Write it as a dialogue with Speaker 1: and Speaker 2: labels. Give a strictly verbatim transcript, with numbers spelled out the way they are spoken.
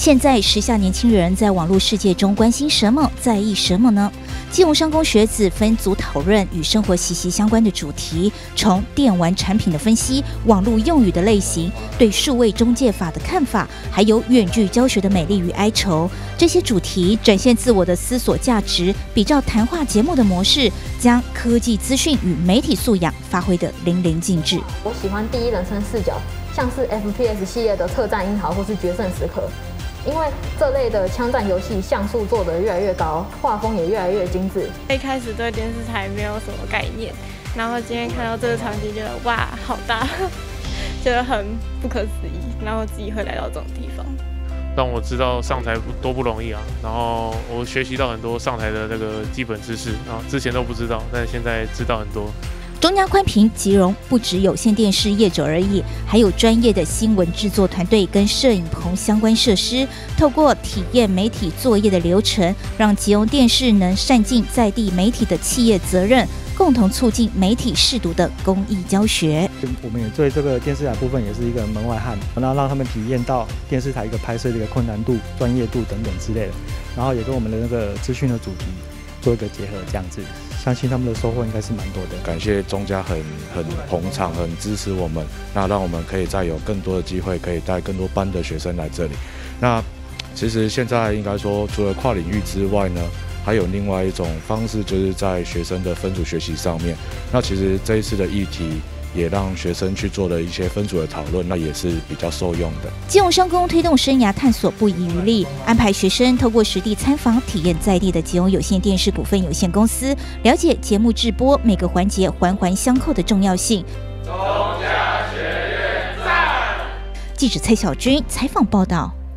Speaker 1: 现在时下年轻人在网络世界中关心什么，在意什么呢？基隆商工学子分组讨论与生活息息相关的主题，从电玩产品的分析、网络用语的类型、对数位中介法的看法，还有远距教学的美丽与哀愁，这些主题展现自我的思索价值，比照谈话节目的模式，将科技资讯与媒体素养发挥得淋漓尽致。
Speaker 2: 我喜欢第一人称视角，像是 F P S 系列的特战英豪或是决胜时刻。因为这类的枪战游戏像素做得越来越高，画风也越来越精致。
Speaker 3: 一开始对电视台没有什么概念，然后今天看到这个场景，觉得哇，好大，觉得很不可思议，然后自己会来到这种地方，
Speaker 4: 让我知道上台多不容易啊！然后我学习到很多上台的那个基本知识啊，之前都不知道，但现在知道很多。
Speaker 1: 中嘉宽屏吉荣不止有线电视业者而已，还有专业的新闻制作团队跟摄影棚相关设施。透过体验媒体作业的流程，让吉荣电视能善尽在地媒体的企业责任，共同促进媒体识读的公益教学。
Speaker 5: 我们也对这个电视台部分也是一个门外汉，然后让他们体验到电视台一个拍摄的一个困难度、专业度等等之类的，然后也跟我们的那个资讯的主题做一个结合，这样子。相信他们的收获应该是蛮多的。
Speaker 6: 感谢中嘉很很捧场，很支持我们，那让我们可以再有更多的机会，可以带更多班的学生来这里。那其实现在应该说，除了跨领域之外呢，还有另外一种方式，就是在学生的分组学习上面。那其实这一次的议题，也让学生去做了一些分组的讨论，那也是比较受用的。
Speaker 1: 基隆商工推动生涯探索不遗余力，安排学生透过实地参访，体验在地的基隆有线电视股份有限公司，了解节目制播每个环节环环相扣的重要性。
Speaker 7: 中嘉学院赞！
Speaker 1: 记者蔡小军采访报道。